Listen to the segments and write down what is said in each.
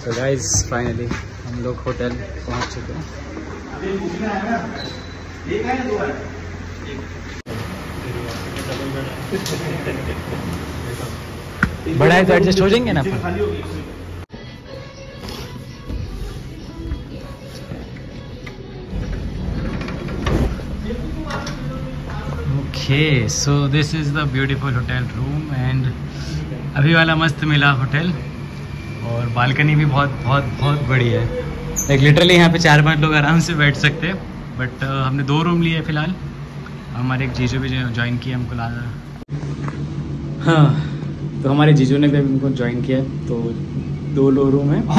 तो guys finally हम लोग होटल पहुंच चुके हैं। बड़ा है तो एडजस्ट हो जाएंगे ना। Okay, so this is the beautiful hotel room and अभी वाला मस्त मिला होटल और बालकनी भी बहुत बहुत बहुत बड़ी है। लाइक लिटरली यहाँ पे 4-5 लोग आराम से बैठ सकते हैं। बट हमने 2 रूम लिए फ़िलहाल। हमारे एक जीजू भी ज्वाइन किया हमको ला। हाँ, तो हमारे जीजू ने भी हमको ज्वाइन किया, तो 2 रूम है।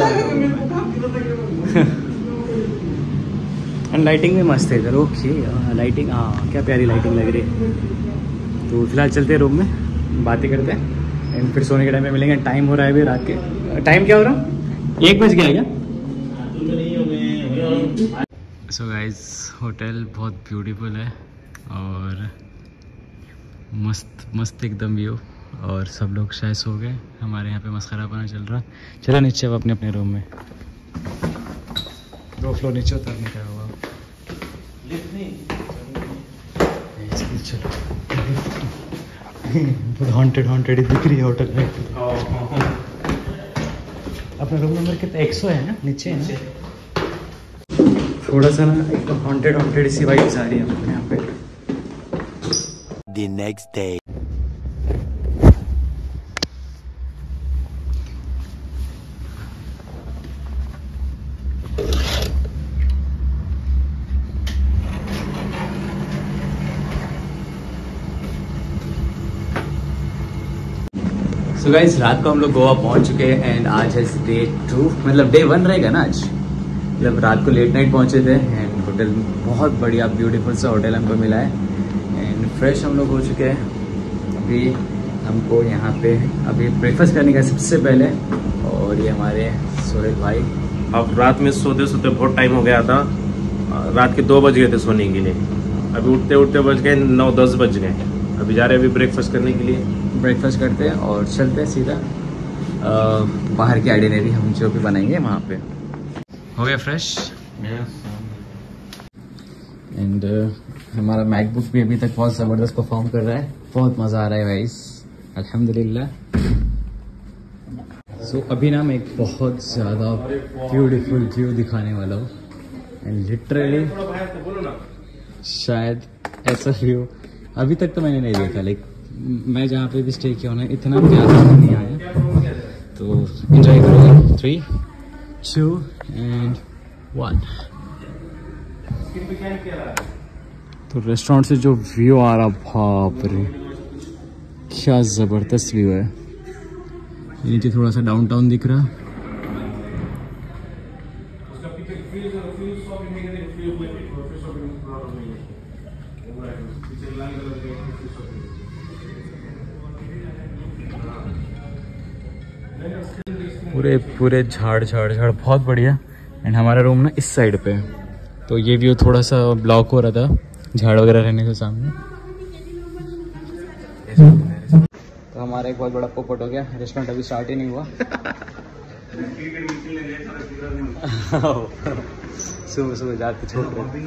एंड लाइटिंग भी मस्त है इधर। ओके लाइटिंग, हाँ क्या प्यारी लाइटिंग लग रही है। तो फिलहाल चलते हैं रूम में, बातें करते हैं एंड फिर सोने के टाइम में मिलेंगे। टाइम हो रहा है अभी रात के। टाइम क्या हो रहा? 1 बज गया क्या? सो गाइस होटल बहुत ब्यूटीफुल है और मस्त मस्त एकदम व्यू। और सब लोग शायद सो गए। हमारे यहाँ पे मस्खरापना चल रहा। चलो नीचे अब अपने अपने रूम में। 2 फ्लोर नीचे उतरने का हुआ। चलो हॉन्टेड ही दिख रही है होटल में। अपना रूम नंबर कितना? 100 है ना? नीचे है ना? थोड़ा सा ना एकदम हॉन्टेड सी वाइब्स आ रही है अपने यहाँ पे। The next day. तो गाइस रात को हम लोग गोवा पहुंच चुके हैं एंड आज है डे 2, मतलब डे 1 रहेगा ना आज। मतलब रात को लेट नाइट पहुंचे थे एंड होटल बहुत बढ़िया ब्यूटीफुल सा होटल हमको मिला है एंड फ्रेश हम लोग हो चुके हैं। अभी हमको यहाँ पे अभी ब्रेकफास्ट करने का सबसे पहले। और ये हमारे सोहेल भाई। अब रात में सोते सोते बहुत टाइम हो गया था। रात के 2 बज गए थे सोने के लिए। अभी उठते उठते बज गए 9-10 बज गए। अभी जा रहे हैं अभी ब्रेकफास्ट करने के लिए। ब्रेकफास्ट करते हैं और चलते हैं सीधा बाहर की आइडिनरी हम जो भी बनाएंगे वहाँ पे। हो गया फ्रेश एंड हमारा मैकबुक भी अभी तक बहुत ज़बरदस्त परफॉर्म कर रहा है। बहुत मज़ा आ रहा है गाइस, अल्हम्दुलिल्लाह। सो अभी ना मैं एक बहुत ज़्यादा ब्यूटीफुल व्यू दिखाने वाला हूँ एंड लिटरली शायद ऐसा व्यू अभी तक तो मैंने नहीं देखा। लाइक मैं जहाँ पे भी स्टे किया हूँ ना इतना प्यारा नहीं आया। तो एंजॉय करोगे। 3, 2 एंड 1। तो रेस्टोरेंट से जो व्यू आ रहा, बाप रे क्या ज़बरदस्त व्यू है। नीचे थोड़ा सा डाउनटाउन दिख रहा। पूरे झाड़ बहुत बढ़िया। एंड हमारा रूम ना इस साइड पे है, तो ये व्यू थोड़ा सा ब्लॉक हो रहा था झाड़ वगैरह रहने के सामने। तो हमारा एक बहुत बड़ा पोपट हो गया। रेस्टोरेंट अभी स्टार्ट ही नहीं हुआ। सुबह जाते छोड़ रहे।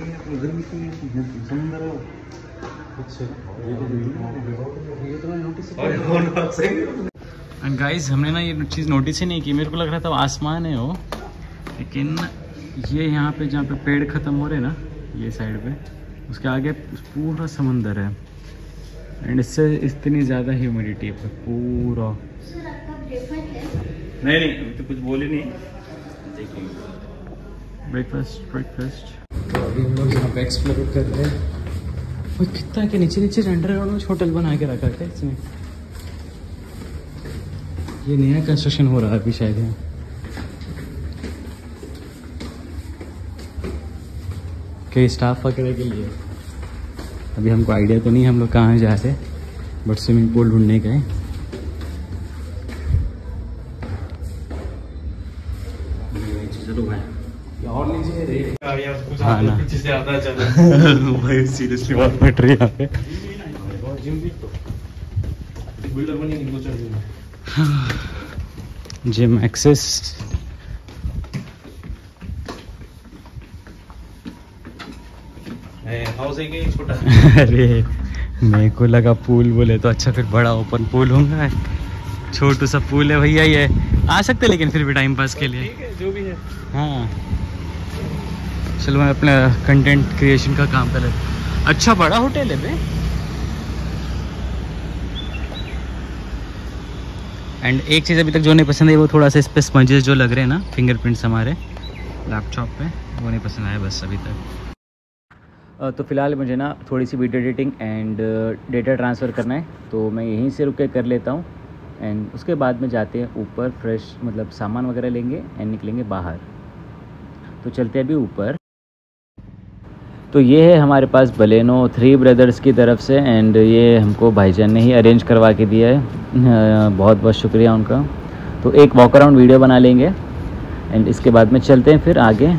एंड गाइस हमने ना ये चीज़ नोटिस ही नहीं की। मेरे को लग रहा था आसमान है वो, लेकिन ये यहाँ पे जहाँ पे पेड़ ख़त्म हो रहे हैं ना ये साइड पे, उसके आगे पूरा समंदर है एंड इससे इतनी ज़्यादा ह्यूमिडिटी है पूरा। नहीं अभी तो कुछ बोले नहीं। ब्रेकफास्ट तो अभी हम लोग यहाँ पे एक्सप्लोर कर रहे हैं। वो कितना के नीचे अंडरग्राउंड में होटल बना के रखा है इसमें। ये नया कंस्ट्रक्शन हो रहा है अभी शायद यहाँ। कई स्टाफ वगैरह के लिए। अभी हमको आइडिया तो नहीं हम लोग कहाँ जा रहे, बट स्विमिंग पूल ढूंढने गए। हाँ ना भाई सीरियसली बहुत बैठ रही है यहाँ पे। जिम एक्सेस हाउस है कि छोटा? अरे मेरे को लगा पूल बोले तो अच्छा, फिर बड़ा ओपन पूल होगा। छोटू सा पूल है भैया, ये आ सकते लेकिन फिर भी टाइम पास के लिए। ठीक है जो भी है। हाँ चलो मैं अपना कंटेंट क्रिएशन का काम कर लेता। अच्छा बड़ा होटल है बे। एंड एक चीज़ अभी तक जो नहीं पसंद है वो थोड़ा सा इस पे स्पंजेस जो लग रहे हैं ना, फिंगरप्रिंट्स हमारे लैपटॉप पे, वो नहीं पसंद आया बस अभी तक। तो फ़िलहाल मुझे ना थोड़ी सी video editing and data transfer करना है, तो मैं यहीं से रुक के कर लेता हूँ। एंड उसके बाद में जाते हैं ऊपर, फ्रेश मतलब सामान वगैरह लेंगे एंड निकलेंगे बाहर। तो चलते हैं अभी ऊपर। तो ये है हमारे पास बलेनो 3 ब्रदर्स की तरफ से, एंड ये हमको भाईजान ने ही अरेंज करवा के दिया है, बहुत बहुत शुक्रिया उनका। तो एक वॉक अराउंड वीडियो बना लेंगे एंड इसके बाद में चलते हैं फिर आगे।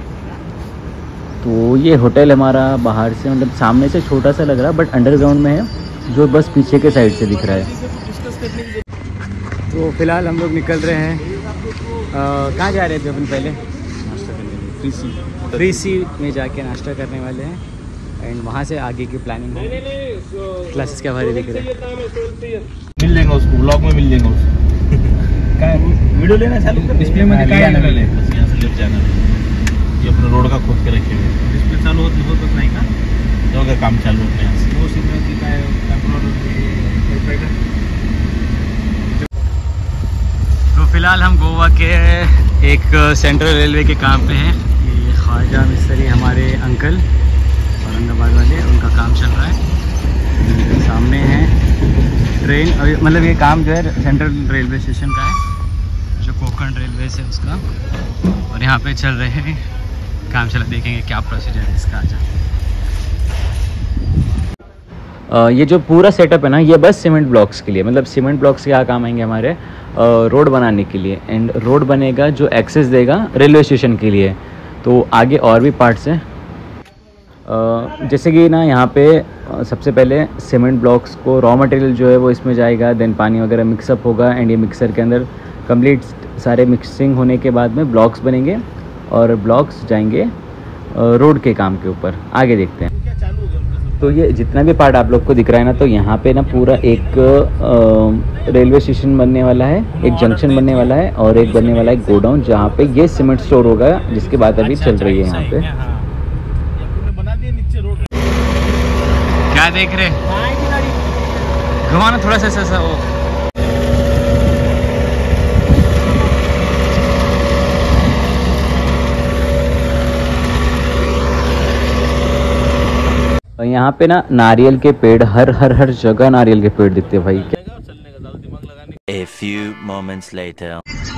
तो ये होटल हमारा बाहर से मतलब सामने से छोटा सा लग रहा है, बट अंडरग्राउंड में है जो बस पीछे के साइड से दिख रहा है। तो फिलहाल हम लोग निकल रहे हैं। कहाँ जा रहे थे अपन पहले? नाश्ता करने, फ्री सी में जाके नाश्ता करने वाले हैं एंड वहाँ से आगे की प्लानिंग है। क्लासेस क्या भारी दिख रहे हैं। मिल लेंगे उसको, ब्लॉग में मिल लेंगे उसको। वीडियो लेना चालू कर, डिस्प्ले में दिखाया ना ले, बस यहाँ से लेफ्ट जाना। ये अपना रोड का खोद के रखे हुए, डिस्प्ले चालू होता नहीं का तो अगर काम चालू अपने यहाँ से वो सिग्नल दिखाए टेम्पोररी। तो फिलहाल हम गोवा के एक सेंट्रल रेलवे के काम पे हैं। ये ख्वाजा मिस्त्री हमारे अंकल औरंगाबाद वाले, उनका काम चल रहा है। सामने है ट्रेन, मतलब ये काम जो है सेंट्रल रेलवे स्टेशन का है, जो कोंकण रेलवे से उसका, और यहाँ पे चल रहे हैं काम चला। देखेंगे क्या प्रोसीजर है इसका। ये जो पूरा सेटअप है ना, ये बस सीमेंट ब्लॉक्स के लिए, मतलब सीमेंट ब्लॉक्स क्या काम आएंगे हमारे रोड बनाने के लिए। एंड रोड बनेगा जो एक्सेस देगा रेलवे स्टेशन के लिए। तो आगे और भी पार्ट्स हैं, जैसे कि ना यहाँ पे सबसे पहले सीमेंट ब्लॉक्स को रॉ मटेरियल जो है वो इसमें जाएगा, देन पानी वगैरह मिक्सअप होगा एंड ये मिक्सर के अंदर कंप्लीट सारे मिक्सिंग होने के बाद में ब्लॉक्स बनेंगे और ब्लॉक्स जाएंगे रोड के काम के ऊपर। आगे देखते हैं। तो ये जितना भी पार्ट आप लोग को दिख रहा है ना, तो यहाँ पे ना पूरा एक रेलवे स्टेशन बनने वाला है, एक जंक्शन बनने वाला है और एक बनने वाला है गोडाउन, जहाँ पे ये सीमेंट स्टोर होगा, जिसकी बात अभी चल रही है यहाँ पे। क्या देख रहे? घुमाना थोड़ा सा ऐसा वो। यहाँ पे ना नारियल के पेड़ हर जगह नारियल के पेड़ दिखते हैं भाई। A few moments later.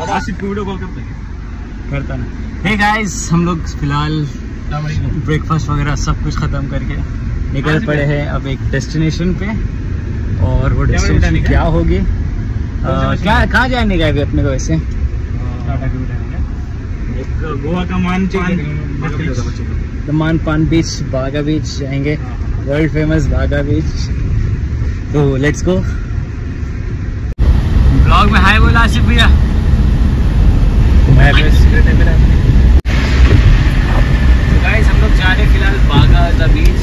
करता ना। Hey guys, हम लोग फिलहाल ब्रेकफास्ट वगैरह सब कुछ ख़त्म करके निकल पड़े हैं अब एक डेस्टिनेशन पे, और वो डेस्टिनेशन क्या होगी, क्या कहाँ जाने का है अपने को वैसे? गोवा का मानपान बीच, बागा बीच जाएंगे, वर्ल्ड फेमस बागा बीच। तो लेट्स गो। ब्लॉग में हाय बोला आसिफ भैया। तो गाइस हम लोग जा रहे हैं फिलहाल बागा द बीच।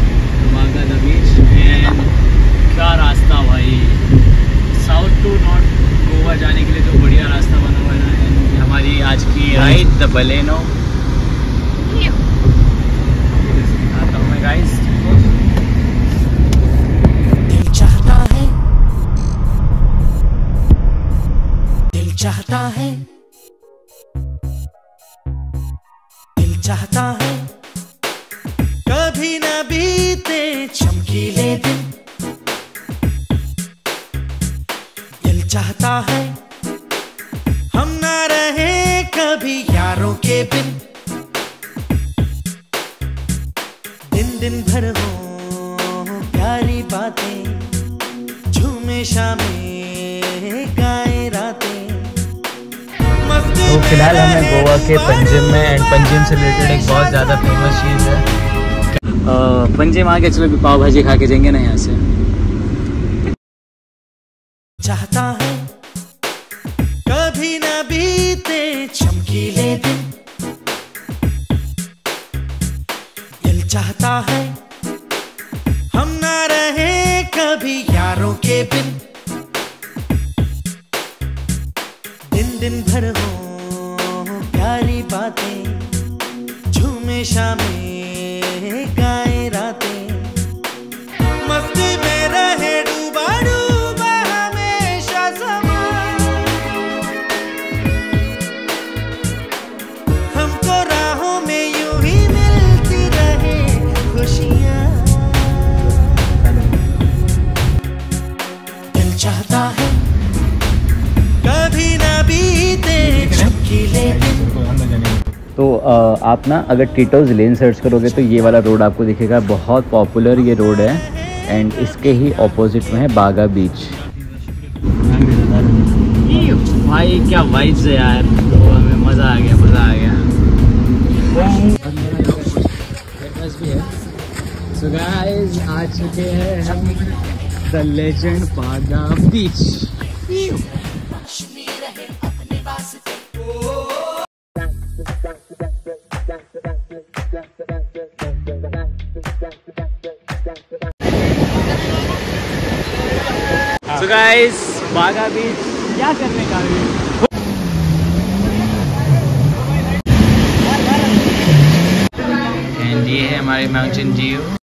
एंड क्या रास्ता भाई, साउथ टू नॉर्थ गोवा जाने के लिए तो बढ़िया रास्ता बना हुआ है। हमारी आज की राइड द बलेनो। आता हूँ मैं गाइस। दिल चाहता है, दिल चाहता है, दिल चाहता है कभी न बीते चमकीले दिन। दिल चाहता है हम ना रहे कभी यारों के बिन। दिन भर हो प्यारी बातें, झूमे शामें गाए रातें। तो फिलहाल हमें गोवा के पंजिम में, एंड पंजिम से रिलेटेड एक बहुत ज़्यादा फेमस चीज़ है पंजिम। आगे चलो भी पाव भाजी खा के जाएंगे ना यहाँ से। चाहता है कभी न बीते चमकीले दिन। दिल चाहता है यारों के बिन दिन दिन भर हो प्यारी बातें, झूमे शामें गाए रातें, मस्ती में रहे डूबा डूबा हमेशा समा, हमको राहों में यूं ही मिलती रहे खुशियाँ। दिल चाहता है कभी ना बीते चमकीले दिन। तो आप ना अगर टीटोज लेन सर्च करोगे तो ये वाला रोड आपको दिखेगा, बहुत पॉपुलर ये रोड है। एंड इसके ही ऑपोजिट में है बागा बीच। भाई क्या वाइब्स है यार, तो हमें मज़ा आ गया, मज़ा आ गया। सो गाइस आ चुके हैं हम द लेजेंड बागा बीच। So guys, बागा बीच क्या करने का भी। एंड ये है हमारे माउंटेन ड्यू।